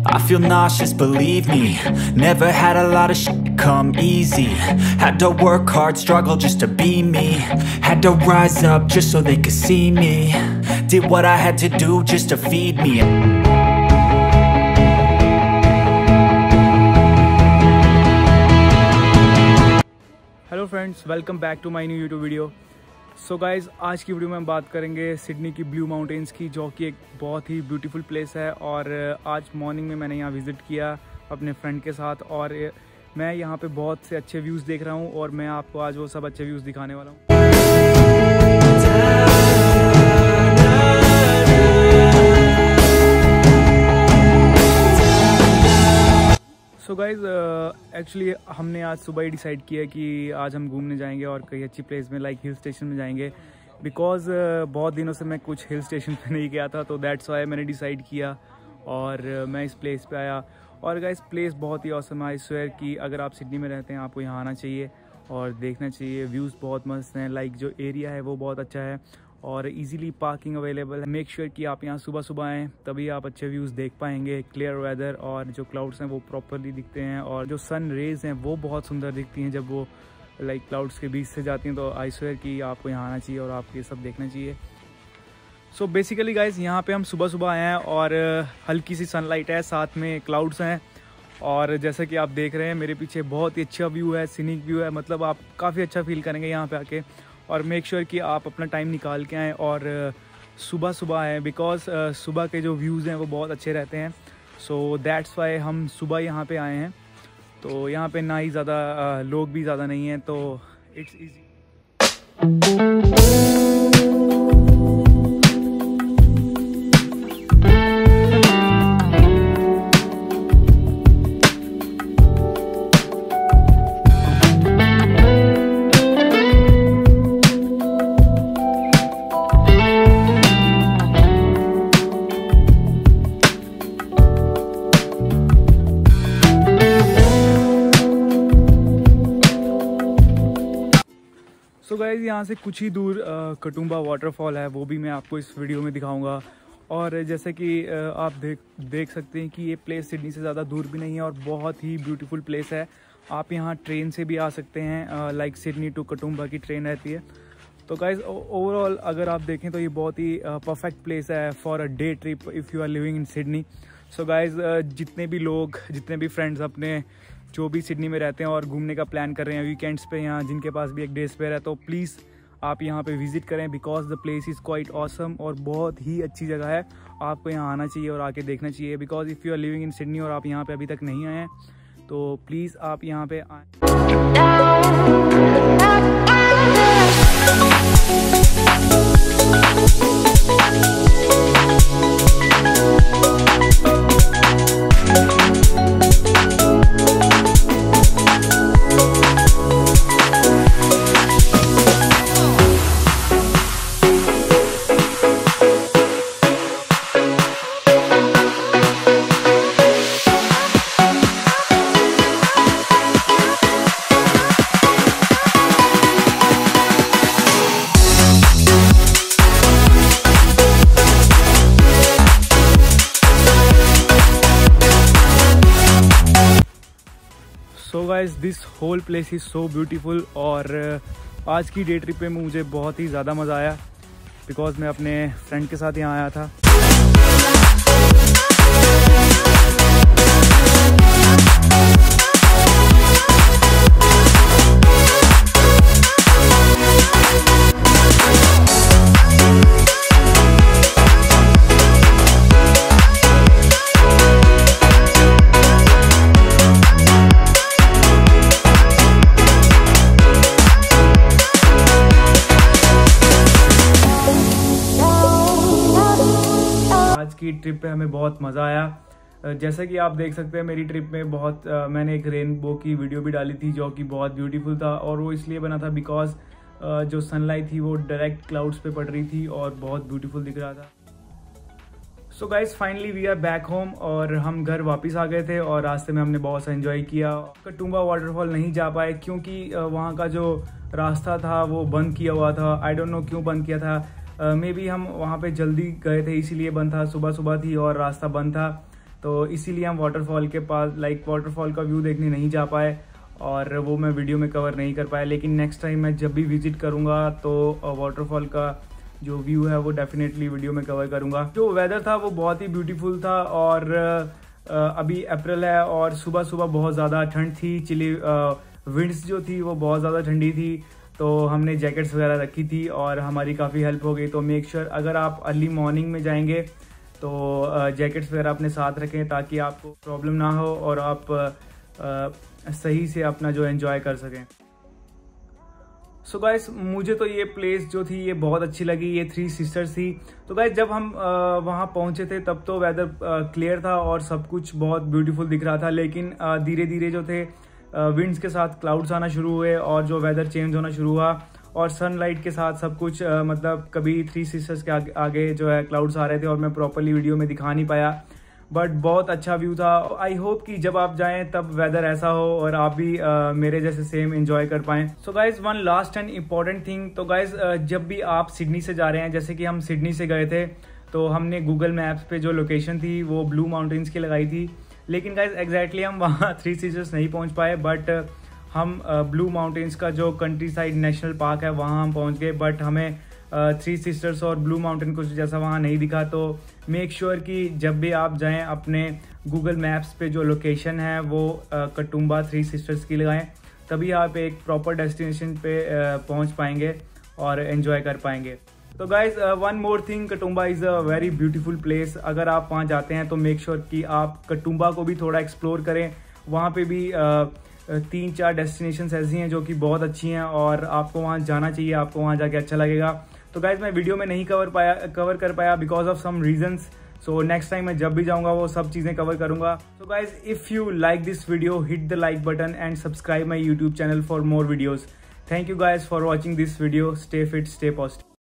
I feel nauseous, believe me. Never had a lot of shit come easy. Had to work hard, struggle just to be me. Had to rise up just so they could see me. Did what I had to do just to feed me. Hello friends, welcome back to my new YouTube video. So guys, आज की video में हम बात करेंगे Sydney की blue mountains की, जो कि एक बहुत ही ब्यूटीफुल प्लेस है। और आज मॉर्निंग में मैंने यहाँ विज़िट किया अपने फ्रेंड के साथ, और मैं यहाँ पे बहुत से अच्छे व्यूज़ देख रहा हूँ, और मैं आपको आज वो सब अच्छे व्यूज़ दिखाने वाला हूँ। सो गाइज़, एक्चुअली हमने आज सुबह ही डिसाइड किया कि आज हम घूमने जाएंगे और कई अच्छी प्लेस में, लाइक हिल स्टेशन में जाएंगे। बिकॉज़ बहुत दिनों से मैं कुछ हिल स्टेशन पे नहीं गया था, तो दैट्स वाई मैंने डिसाइड किया और मैं इस प्लेस पे आया। और गाइज़, प्लेस बहुत ही ऑसम है। आई स्वेयर कि अगर आप सिडनी में रहते हैं, आपको यहाँ आना चाहिए और देखना चाहिए। व्यूज़ बहुत मस्त हैं, लाइक जो एरिया है वो बहुत अच्छा है और इजीली पार्किंग अवेलेबल है। मेक श्योर कि आप यहाँ सुबह सुबह आएँ, तभी आप अच्छे व्यूज़ देख पाएंगे। क्लियर वेदर और जो क्लाउड्स हैं वो प्रॉपरली दिखते हैं, और जो सन रेज़ हैं वो बहुत सुंदर दिखती हैं जब वो लाइक क्लाउड्स के बीच से जाती हैं। तो आई स्वेयर कि आपको यहाँ आना चाहिए और आपको ये सब देखना चाहिए। सो बेसिकली गाइज़, यहाँ पे हम सुबह सुबह आए हैं और हल्की सी सनलाइट है, साथ में क्लाउड्स हैं, और जैसा कि आप देख रहे हैं मेरे पीछे बहुत ही अच्छा व्यू है, सीनिक व्यू है। मतलब आप काफ़ी अच्छा फील करेंगे यहाँ पे आके। और मेक श्योर कि आप अपना टाइम निकाल के आएँ और सुबह सुबह आएँ, बिकॉज़ सुबह के जो व्यूज़ हैं वो बहुत अच्छे रहते हैं। सो दैट्स वाई हम सुबह यहाँ पे आए हैं। तो यहाँ पे ना ही ज़्यादा लोग भी ज़्यादा नहीं हैं, तो इट्स ईजी। सो गाइज़, यहाँ से कुछ ही दूर कटुम्बा वाटरफॉल है, वो भी मैं आपको इस वीडियो में दिखाऊंगा। और जैसे कि आप देख सकते हैं कि ये प्लेस सिडनी से ज़्यादा दूर भी नहीं है और बहुत ही ब्यूटीफुल प्लेस है। आप यहाँ ट्रेन से भी आ सकते हैं, लाइक सिडनी टू कटुम्बा की ट्रेन रहती है। तो गाइज़, ओवरऑल अगर आप देखें तो ये बहुत ही परफेक्ट प्लेस है for a day trip if you are living in Sydney. So guys, जितने भी फ्रेंड्स अपने जो भी सिडनी में रहते हैं और घूमने का प्लान कर रहे हैं वीकेंड्स पे, यहाँ जिनके पास भी एक डे स्पेयर है, तो प्लीज़ आप यहाँ पे विज़िट करें, because the place is quite awesome और बहुत ही अच्छी जगह है। आपको यहाँ आना चाहिए और आके देखना चाहिए, because if you are living in Sydney और आप यहाँ पे अभी तक नहीं आए हैं, तो प्लीज़ आप यहाँ पे आएँ। So guys, this whole place is so beautiful. और आज की डे ट्रिप में मुझे बहुत ही ज़्यादा मज़ा आया, बिकॉज मैं अपने फ्रेंड के साथ यहाँ आया था। की ट्रिप पे हमें बहुत मज़ा आया। जैसा कि आप देख सकते हैं मेरी ट्रिप में मैंने एक रेनबो की वीडियो भी डाली थी, जो कि बहुत ब्यूटीफुल था, और वो इसलिए बना था बिकॉज जो सनलाइट थी वो डायरेक्ट क्लाउड्स पे पड़ रही थी और बहुत ब्यूटीफुल दिख रहा था। So guys, finally we are back home, और हम घर वापस आ गए थे और रास्ते में हमने बहुत सा एंजॉय किया। कटुम्बा वाटरफॉल नहीं जा पाए क्योंकि वहाँ का जो रास्ता था वो बंद किया हुआ था। आई डोंट नो क्यों बंद किया था। मे बी हम वहाँ पे जल्दी गए थे इसीलिए बंद था, सुबह सुबह थी और रास्ता बंद था। तो इसीलिए हम वाटरफॉल के पास वाटरफॉल का व्यू देखने नहीं जा पाए और वो मैं वीडियो में कवर नहीं कर पाया। लेकिन नेक्स्ट टाइम मैं जब भी विजिट करूँगा तो वाटरफॉल का जो व्यू है वो डेफिनेटली वीडियो में कवर करूँगा। जो वेदर था वो बहुत ही ब्यूटीफुल था और अभी अप्रैल है और सुबह सुबह बहुत ज़्यादा ठंड थी, चिली विंड्स जो थी वो बहुत ज़्यादा ठंडी थी, तो हमने जैकेट्स वगैरह रखी थी और हमारी काफ़ी हेल्प हो गई। तो मेक श्योर अगर आप अर्ली मॉर्निंग में जाएंगे तो जैकेट्स वगैरह अपने साथ रखें ताकि आपको प्रॉब्लम ना हो और आप सही से अपना जो एंजॉय कर सकें। सो गाइस मुझे तो ये प्लेस जो थी ये बहुत अच्छी लगी, ये थ्री सिस्टर्स थी। तो गाइस जब हम वहाँ पहुँचे थे तब तो वेदर क्लियर था और सब कुछ बहुत ब्यूटीफुल दिख रहा था, लेकिन धीरे धीरे जो थे विंड्स के साथ क्लाउड्स आना शुरू हुए और जो वेदर चेंज होना शुरू हुआ और सनलाइट के साथ सब कुछ मतलब कभी थ्री सिस्टर्स के आगे जो है क्लाउड्स आ रहे थे और मैं प्रॉपरली वीडियो में दिखा नहीं पाया, बट बहुत अच्छा व्यू था। आई होप कि जब आप जाएं तब वेदर ऐसा हो और आप भी मेरे जैसे सेम एंजॉय कर पाएं। So guys one last and important thing, तो गाइज जब भी आप सिडनी से जा रहे हैं, जैसे कि हम सिडनी से गए थे तो हमने गूगल मैप्स पे जो लोकेशन थी वो ब्लू माउंटेन्स की लगाई थी, लेकिन गाइज एग्जैक्टली हम वहाँ थ्री सिस्टर्स नहीं पहुँच पाए, बट हम ब्लू माउंटेन्स का जो कंट्री साइड नेशनल पार्क है वहाँ हम पहुँच गए, बट हमें थ्री सिस्टर्स और ब्लू माउंटेन कुछ जैसा वहाँ नहीं दिखा। तो मेक श्योर कि जब भी आप जाएं अपने गूगल मैप्स पे जो लोकेशन है वो कटुम्बा थ्री सिस्टर्स की लगाएं, तभी आप एक प्रॉपर डेस्टिनेशन पे पहुँच पाएंगे और एंजॉय कर पाएंगे। तो guys one more thing, Katoomba is a very beautiful place. अगर आप वहाँ जाते हैं तो मेक श्योर कि आप कटुम्बा को भी थोड़ा एक्सप्लोर करें। वहाँ पे भी 3-4 डेस्टिनेशंस ऐसी हैं जो कि बहुत अच्छी हैं और आपको वहाँ जाना चाहिए, आपको वहाँ जाके अच्छा लगेगा। तो गाइज मैं वीडियो में नहीं कवर कर पाया because of some reasons. So next time मैं जब भी जाऊँगा वो सब चीज़ें कवर करूँगा। तो guys if you like this video hit the like button and subscribe my YouTube channel for more videos. Thank you guys for watching this video. Stay fit, stay positive.